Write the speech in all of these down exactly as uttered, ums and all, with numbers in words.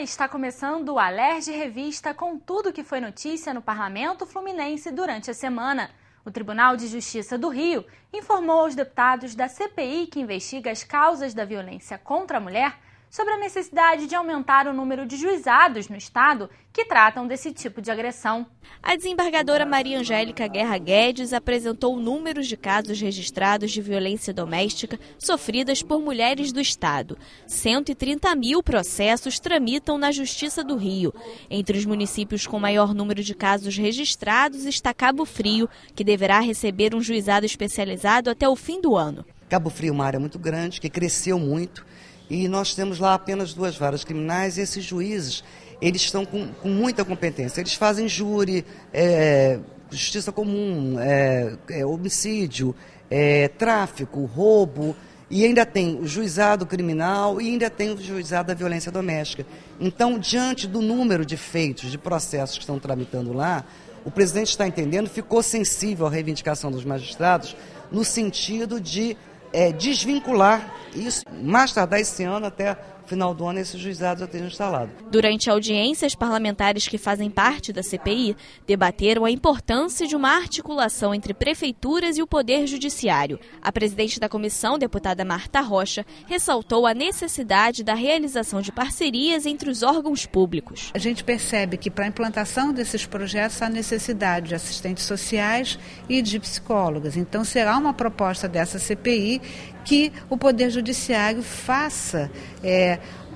está começando o Alerj Revista com tudo que foi notícia no Parlamento Fluminense durante a semana. O Tribunal de Justiça do Rio informou aos deputados da C P I que investiga as causas da violência contra a mulher sobre a necessidade de aumentar o número de juizados no estado que tratam desse tipo de agressão. A desembargadora Maria Angélica Guerra Guedes apresentou números de casos registrados de violência doméstica sofridas por mulheres do estado. cento e trinta mil processos tramitam na Justiça do Rio. Entre os municípios com maior número de casos registrados está Cabo Frio, que deverá receber um juizado especializado até o fim do ano. Cabo Frio é uma área muito grande, que cresceu muito. E nós temos lá apenas duas varas criminais e esses juízes, eles estão com, com muita competência. Eles fazem júri, é, justiça comum, é, é, homicídio, é, tráfico, roubo, e ainda tem o juizado criminal e ainda tem o juizado da violência doméstica. Então, diante do número de feitos, de processos que estão tramitando lá, o presidente está entendendo, ficou sensível à reivindicação dos magistrados no sentido de É, desvincular isso, mais tardar esse ano, até o final do ano, esses juizados já estejam instalados. Durante a audiência, os parlamentares que fazem parte da C P I debateram a importância de uma articulação entre prefeituras e o Poder Judiciário. A presidente da comissão, deputada Marta Rocha, ressaltou a necessidade da realização de parcerias entre os órgãos públicos. A gente percebe que para a implantação desses projetos há necessidade de assistentes sociais e de psicólogas. Então será uma proposta dessa C P I que o Poder Judiciário faça é,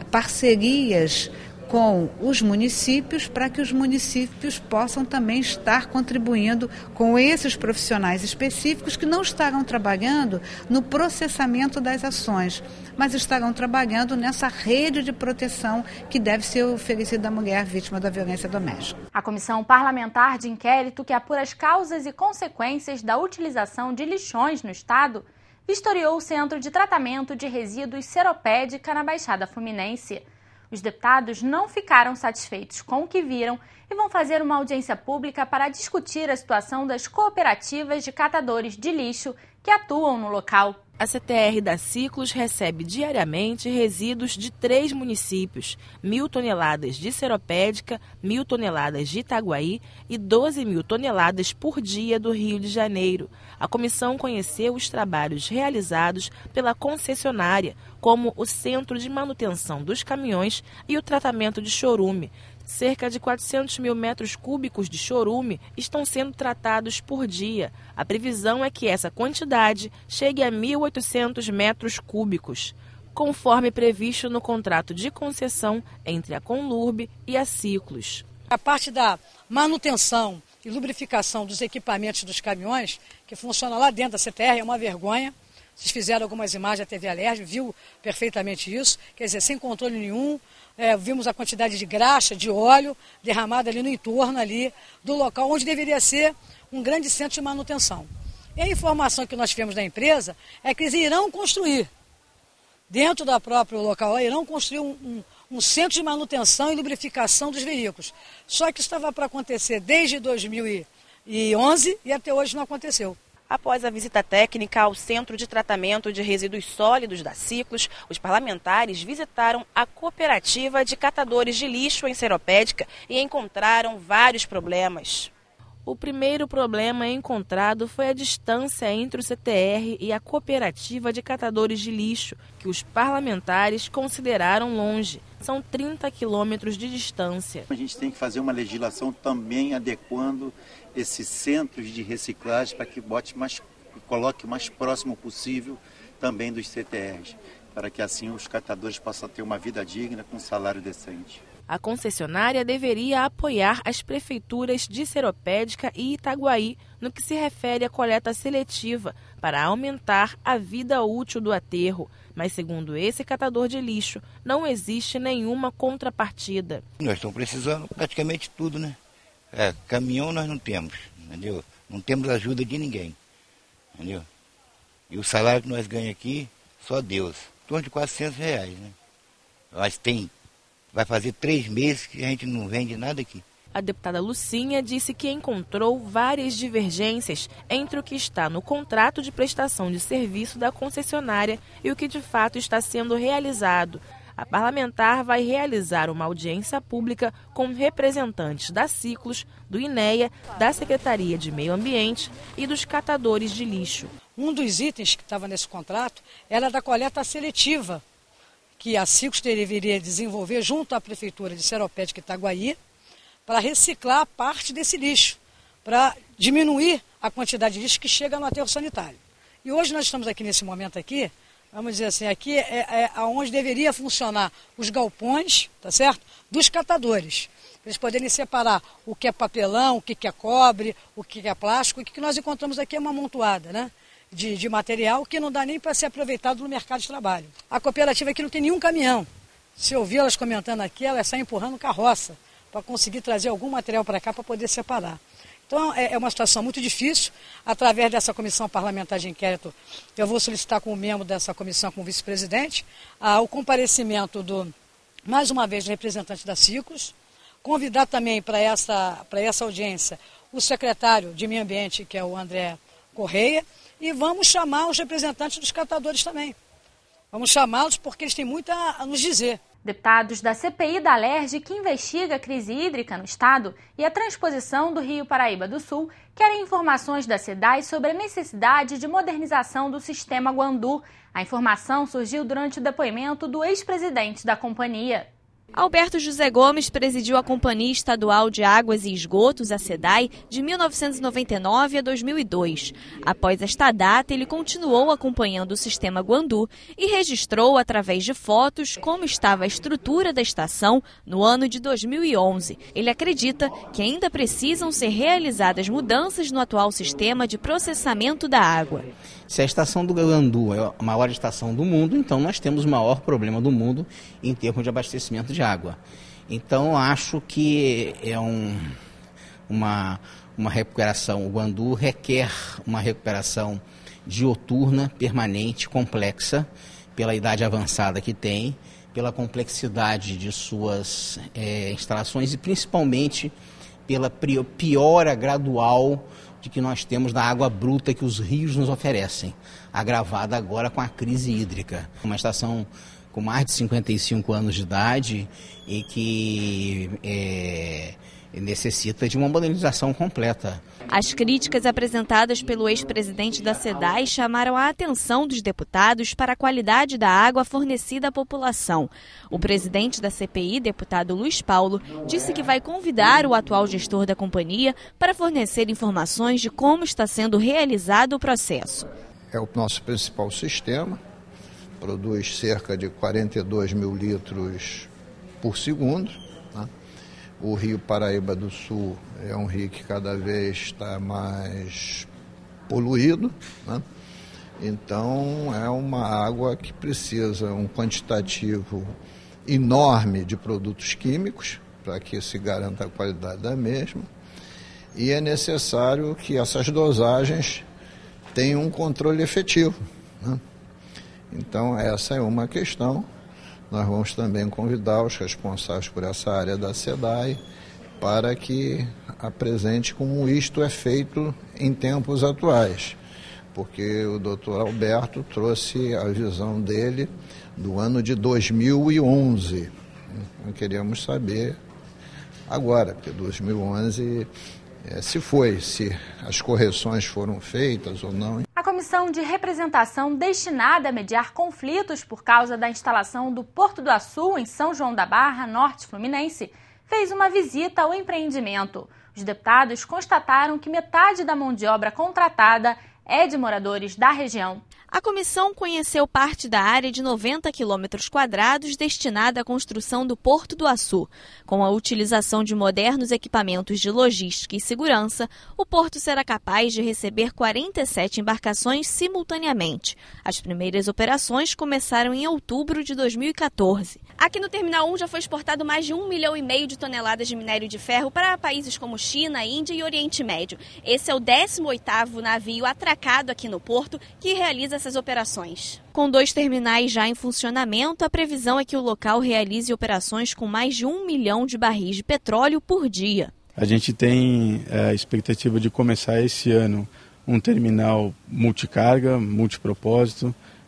parcerias com os municípios para que os municípios possam também estar contribuindo com esses profissionais específicos que não estarão trabalhando no processamento das ações, mas estarão trabalhando nessa rede de proteção que deve ser oferecida à mulher vítima da violência doméstica. A Comissão Parlamentar de Inquérito que apura as causas e consequências da utilização de lixões no estado vistoriou o Centro de Tratamento de Resíduos Seropédica na Baixada Fluminense. Os deputados não ficaram satisfeitos com o que viram e vão fazer uma audiência pública para discutir a situação das cooperativas de catadores de lixo que atuam no local. A C T R da Ciclos recebe diariamente resíduos de três municípios, mil toneladas de Seropédica, mil toneladas de Itaguaí e doze mil toneladas por dia do Rio de Janeiro. A comissão conheceu os trabalhos realizados pela concessionária, como o Centro de Manutenção dos Caminhões e o tratamento de chorume. Cerca de quatrocentos mil metros cúbicos de chorume estão sendo tratados por dia. A previsão é que essa quantidade chegue a mil e oitocentos metros cúbicos, conforme previsto no contrato de concessão entre a Conlurb e a Ciclos. A parte da manutenção e lubrificação dos equipamentos dos caminhões, que funciona lá dentro da C T R, é uma vergonha. Vocês fizeram algumas imagens da T V Alerj, viu perfeitamente isso, quer dizer, sem controle nenhum. É, vimos a quantidade de graxa, de óleo derramada ali no entorno ali do local onde deveria ser um grande centro de manutenção. E a informação que nós tivemos da empresa é que eles irão construir, dentro do próprio local, irão construir um, um, um centro de manutenção e lubrificação dos veículos. Só que estava para acontecer desde dois mil e onze e até hoje não aconteceu. Após a visita técnica ao Centro de Tratamento de Resíduos Sólidos da Ciclos, os parlamentares visitaram a cooperativa de catadores de lixo em Seropédica e encontraram vários problemas. O primeiro problema encontrado foi a distância entre o C T R e a cooperativa de catadores de lixo, que os parlamentares consideraram longe. São trinta quilômetros de distância. A gente tem que fazer uma legislação também adequando esses centros de reciclagem para que bote mais, coloque o mais próximo possível também dos C T Rs, para que assim os catadores possam ter uma vida digna com um salário decente. A concessionária deveria apoiar as prefeituras de Seropédica e Itaguaí no que se refere à coleta seletiva para aumentar a vida útil do aterro. Mas, segundo esse catador de lixo, não existe nenhuma contrapartida. Nós estamos precisando praticamente tudo, né? É, caminhão nós não temos, entendeu? Não temos ajuda de ninguém, entendeu? E o salário que nós ganhamos aqui, só Deus. Em torno de quatrocentos reais, né? Mas tem... Vai fazer três meses que a gente não vende nada aqui. A deputada Lucinha disse que encontrou várias divergências entre o que está no contrato de prestação de serviço da concessionária e o que de fato está sendo realizado. A parlamentar vai realizar uma audiência pública com representantes da Ciclus, do INEA, da Secretaria de Meio Ambiente e dos catadores de lixo. Um dos itens que estava nesse contrato era da coleta seletiva, que a Ciclus deveria desenvolver junto à Prefeitura de Seropédica e Itaguaí para reciclar parte desse lixo, para diminuir a quantidade de lixo que chega no aterro sanitário. E hoje nós estamos aqui nesse momento aqui, vamos dizer assim, aqui é, é onde deveria funcionar os galpões, tá certo? Dos catadores. Para eles poderem separar o que é papelão, o que é cobre, o que é plástico. O que nós encontramos aqui é uma amontoada, né? De, de material que não dá nem para ser aproveitado no mercado de trabalho. A cooperativa aqui não tem nenhum caminhão. Se eu vi elas comentando aqui, ela sai empurrando carroça para conseguir trazer algum material para cá para poder separar. Então é uma situação muito difícil. Através dessa comissão parlamentar de inquérito, eu vou solicitar como membro dessa comissão, como vice-presidente, ah, o comparecimento do, mais uma vez, do representante da Ciclus, convidar também para essa, para essa audiência o secretário de Meio Ambiente, que é o André Correia, e vamos chamar os representantes dos catadores também. Vamos chamá-los porque eles têm muito a, a nos dizer. Deputados da C P I da Alerj, que investiga a crise hídrica no estado e a transposição do Rio Paraíba do Sul, querem informações da SEDAI sobre a necessidade de modernização do sistema Guandu. A informação surgiu durante o depoimento do ex-presidente da companhia. Alberto José Gomes presidiu a Companhia Estadual de Águas e Esgotos, a SEDAI, de mil novecentos e noventa e nove a dois mil e dois. Após esta data, ele continuou acompanhando o sistema Guandu e registrou, através de fotos, como estava a estrutura da estação no ano de dois mil e onze. Ele acredita que ainda precisam ser realizadas mudanças no atual sistema de processamento da água. Se a estação do Guandu é a maior estação do mundo, então nós temos o maior problema do mundo em termos de abastecimento de água. Então acho que é um, uma, uma recuperação, o Guandu requer uma recuperação diuturna, permanente, complexa, pela idade avançada que tem, pela complexidade de suas é, instalações e principalmente pela piora gradual de que nós temos da água bruta que os rios nos oferecem, agravada agora com a crise hídrica. Uma estação com mais de cinquenta e cinco anos de idade e que é, necessita de uma modernização completa. As críticas apresentadas pelo ex-presidente da SEDAI chamaram a atenção dos deputados para a qualidade da água fornecida à população. O presidente da C P I, deputado Luiz Paulo, disse que vai convidar o atual gestor da companhia para fornecer informações de como está sendo realizado o processo. É o nosso principal sistema, produz cerca de quarenta e dois mil litros por segundo, né? O Rio Paraíba do Sul é um rio que cada vez está mais poluído, né? Então é uma água que precisa um quantitativo enorme de produtos químicos para que se garanta a qualidade da mesma, e é necessário que essas dosagens tenham um controle efetivo, né? Então essa é uma questão. Nós vamos também convidar os responsáveis por essa área da SEDAI para que apresente como isto é feito em tempos atuais, porque o doutor Alberto trouxe a visão dele do ano de dois mil e onze. Nós queríamos saber agora, porque dois mil e onze é, se foi, se as correções foram feitas ou não. A Comissão de Representação destinada a mediar conflitos por causa da instalação do Porto do Açu em São João da Barra, Norte Fluminense, fez uma visita ao empreendimento. Os deputados constataram que metade da mão de obra contratada é de moradores da região. A comissão conheceu parte da área de noventa quilômetros quadrados destinada à construção do Porto do Açu. Com a utilização de modernos equipamentos de logística e segurança, o porto será capaz de receber quarenta e sete embarcações simultaneamente. As primeiras operações começaram em outubro de dois mil e quatorze. Aqui no Terminal um já foi exportado mais de um milhão e meio de toneladas de minério de ferro para países como China, Índia e Oriente Médio. Esse é o décimo oitavo navio atracado aqui no porto que realiza essas operações. Com dois terminais já em funcionamento, a previsão é que o local realize operações com mais de um milhão de barris de petróleo por dia. A gente tem a expectativa de começar esse ano um terminal multicarga, multipropósito,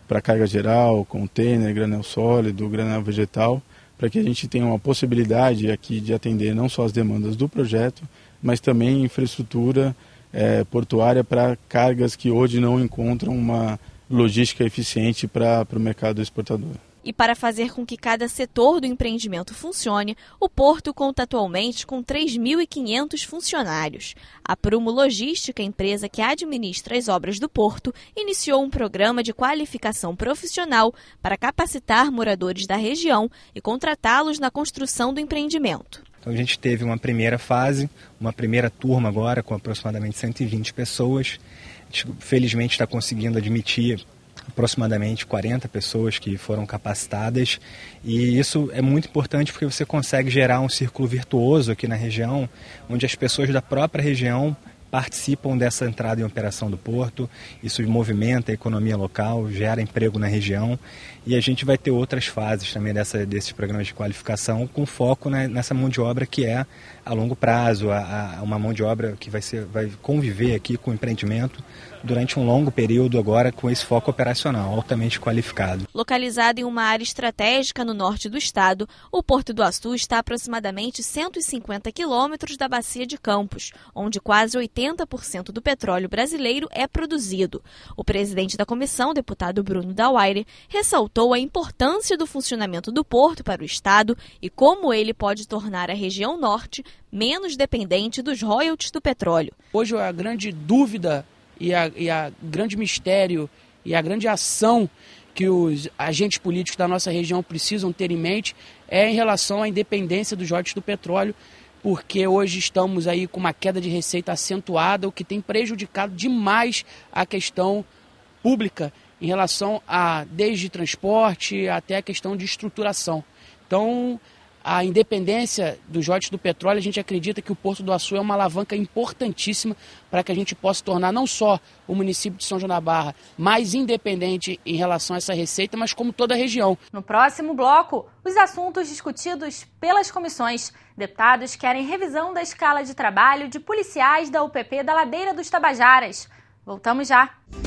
para carga geral, container, granel sólido, granel vegetal, para que a gente tenha uma possibilidade aqui de atender não só as demandas do projeto, mas também infraestrutura é, portuária para cargas que hoje não encontram uma logística eficiente para o mercado exportador. E para fazer com que cada setor do empreendimento funcione, o Porto conta atualmente com três mil e quinhentos funcionários. A Prumo Logística, empresa que administra as obras do Porto, iniciou um programa de qualificação profissional para capacitar moradores da região e contratá-los na construção do empreendimento. Então a gente teve uma primeira fase, uma primeira turma agora com aproximadamente cento e vinte pessoas. A gente, felizmente, está conseguindo admitir aproximadamente quarenta pessoas que foram capacitadas, e isso é muito importante porque você consegue gerar um círculo virtuoso aqui na região, onde as pessoas da própria região participam dessa entrada em operação do porto. Isso movimenta a economia local, gera emprego na região, e a gente vai ter outras fases também dessa, desses programas de qualificação com foco né, nessa mão de obra que é a longo prazo, a, a uma mão de obra que vai, ser, vai conviver aqui com o empreendimento durante um longo período agora com esse foco operacional altamente qualificado. Localizado em uma área estratégica no norte do estado, o Porto do Açu está a aproximadamente cento e cinquenta quilômetros da Bacia de Campos, onde quase oitenta por cento do petróleo brasileiro é produzido. O presidente da comissão, deputado Bruno Dauaire, ressaltou a importância do funcionamento do porto para o estado e como ele pode tornar a região norte menos dependente dos royalties do petróleo. Hoje a grande dúvida e a, e a grande mistério e a grande ação que os agentes políticos da nossa região precisam ter em mente é em relação à independência dos royalties do petróleo, porque hoje estamos aí com uma queda de receita acentuada, o que tem prejudicado demais a questão pública em relação a desde transporte até a questão de estruturação. Então, a independência dos royalties do petróleo, a gente acredita que o Porto do Açu é uma alavanca importantíssima para que a gente possa tornar não só o município de São João da Barra mais independente em relação a essa receita, mas como toda a região. No próximo bloco, os assuntos discutidos pelas comissões. Deputados querem revisão da escala de trabalho de policiais da U P P da Ladeira dos Tabajaras. Voltamos já.